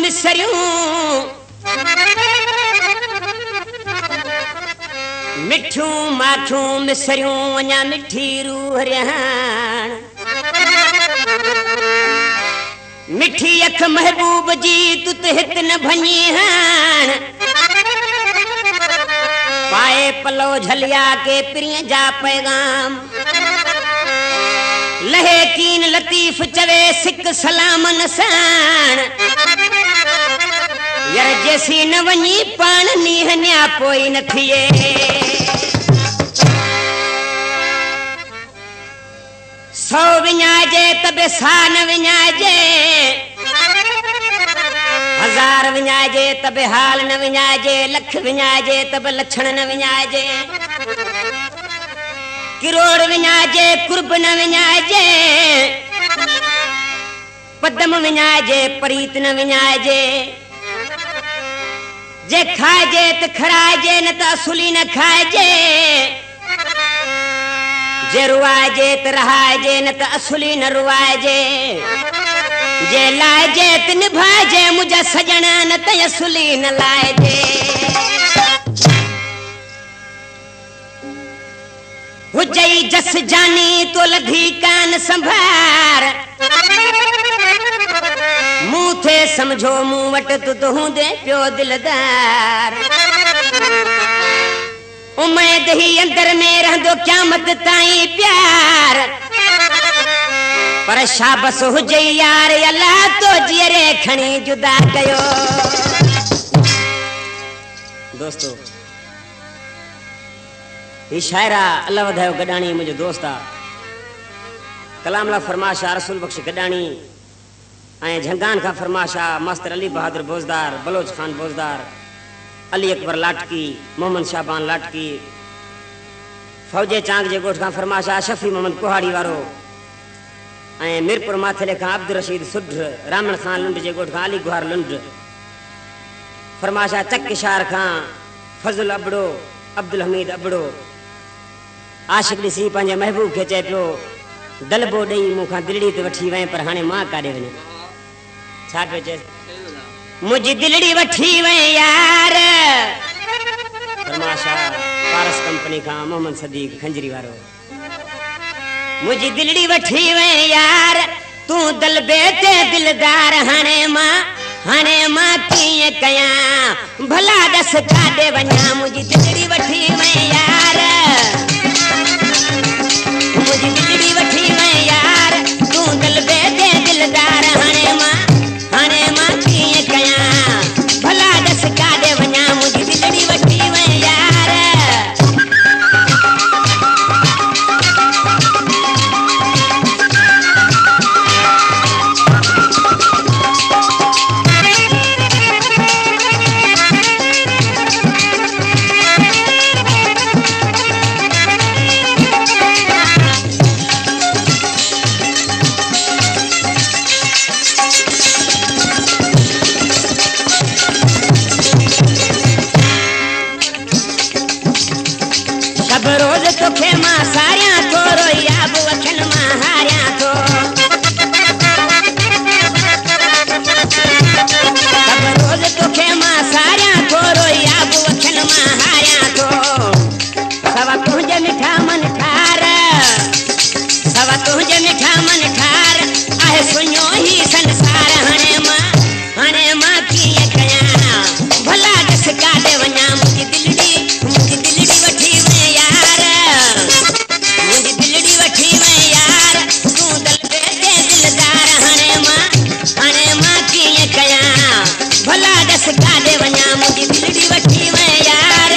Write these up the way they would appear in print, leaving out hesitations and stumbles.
मिसरियूं मिठियूं माखियूं मिसरियूं अञा मिठी रूह रिहान मिठी अख महबूब जी तू त हित न भञी हान पाए पलो झलिया के प्रिय जा पैगाम लहे कीन लतीफ चवे सिक सलाम नसान यार जैसी न वनी पान नीह न्या पोई न थिए सौ विञाइजे तबे सान विञाइजे हजार विञाइजे तबे हाल न विञाइजे लख विञाइजे तबे लक्षण न विञाइजे किरोड़ विञाइजे कुर्ब न विञाइजे पदम विञाइजे परीत न विञाइजे जे खाइजे त खराइजे न त असुली न खाइजे जे रुआइजे त रहाइजे न त असुली न रुआइजे जे लाइजे त निभाइजे मुझा सजणा न त असुली न लाइजे हुजई जस जानी तो लधी कान संभार मुंह थे समझो मुंह वट तू तो हूंदे पियो दिलदार उम्मीद ही अंदर में रहंदो क़यामत ताईं प्यार पर शाबस हुजई यार अल्लाह तो जीरे खणी जुदा कयो दोस्तों ये शायरा अल्लाह वधायो गडाणी मुझे दोस्ता कलामला फरमाशा रसूल बख्श गडाणी ऐं झंगान का फरमाशा मास्टर अली बहादुर बोजदार बलोच खान बोजदार अली अकबर लाटकी मोहम्मद शाबान लाटकी फौजे चांग जे गोठ का फरमाशा शफी मोहम्मद कुहाड़ी वारो ऐं मीरपुर माथले का अब्दुल रशीद सुढ रामन खान लुंड जे गोठ का अली गुहार लुंड फरमाशा चक इशार खां फजल अबड़ो अब्दुल हमीद अबड़ो आशिक ॾिसी पंहिंजे महबूब खे चए पियो दलबो ॾेई मूंखां दिलड़ी ते वठी वएं पर हाणे मां काॾे वञा छा पियो चए मुंहिंजी दिलड़ी वठी वएं यार फरमाशा पारस कंपनी खां मोहम्मद सदीक खंजरी वारो मुंहिंजी दिलड़ी वठी वएं यार तूं दलबे ते दिलदार हाणे मां कीअं कयां भला ॾस काॾे वञा मुंहिंजी दिलड़ी वठी वएं यार मुझे दिलड़ी वठी वएं यार तू दलबे ते दिलदार हाणे मां कीअं कयां भला ॾस काॾे वञा मुझी दिलड़ी वठी वएं यार तोखे मां सारियां थो रोया बि अखियुनि मां हारियां थो सभु रोज़ तोखे मां सारियां थो रोया बि अखियुनि मां हारियां थो सवा तुंहिंजे मिठा मन ठार सवा तुंहिंजे मिठा मन ठार आहे सुञो ही संसार हाणे मां कीअं कयां भला ॾस काॾे वञा मुंहिंजी दिलड़ी वठी वएं यार मुझे दिलड़ी वठी वएं यार तू दलबे ते दिलदार हाणे मां कीअं कयां भला ॾस काॾे वञा मुंहिंजी दिलड़ी वठी वएं यार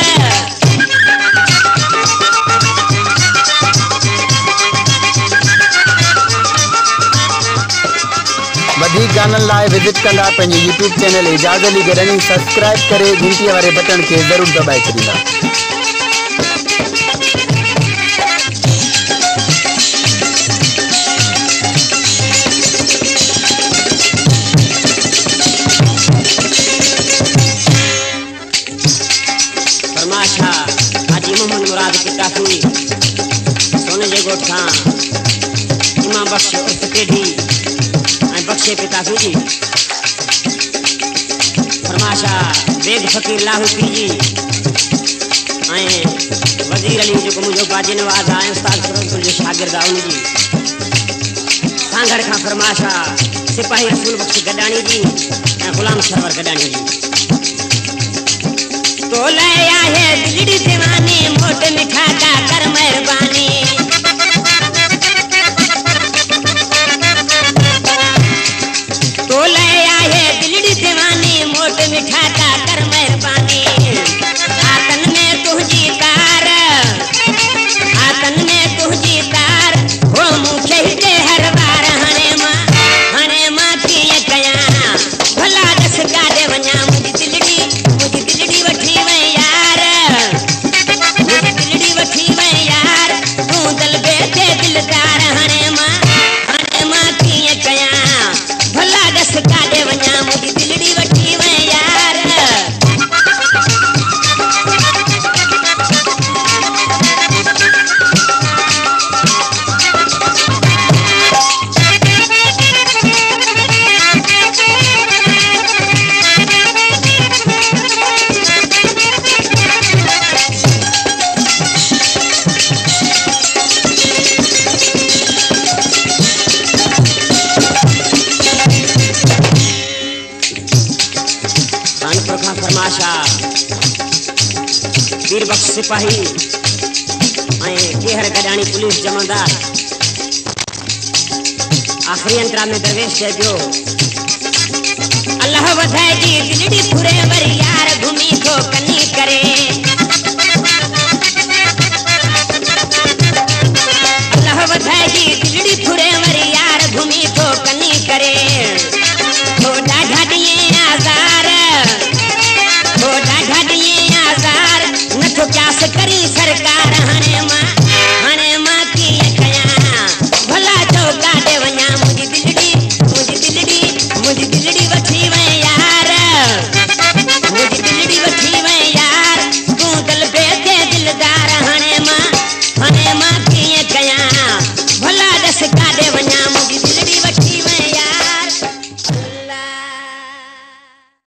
वधीक गाननि लाइ विजिट कंदा पंहिंजे YouTube channel Ejaz Ali Gadani subscribe करे घंटीअ वारे बटन खे ज़रूरु दॿाए छॾींदा फरमाशा हाजी मोहम्मद मुराद किताफी सोने जे गोठ खां इमाम बख्श उर्फ टेढ़ी ऐं बख्शे पिताफी जी फरमाशा बेग फकीर लाहौती जी वजीर अली जो मुझे बाजी नवाज आए उस्ताद फिरोजपुर जो शागिर्द आउन जी सांगड़ का फरमाशा सिपाही रसूल बख्श गडानी जी गुलाम सरवर गडानी जी तो लाया है दिलड़ी दीवानी मोट मिठा का कर मेहरबानी तो लाया है दिलड़ी दीवानी मोट मिठा का कर मेहरबानी आतन में तुझी तार हो मुखे दे हर बार हने मां की कया भला दस गादे वना मुझी दिलड़ी वठी वे यार तू दिल बेटे दिलदार हने मां की कया भला दस गादे वना मुझी दिलड़ी वठी वे यार वीर बख्श सिपाही केहर गडानी पुलिस जमादार आखिरी अंतरा में दरवेश है जो अल्लाह वधाए जी दिलड़ी फुरे वरी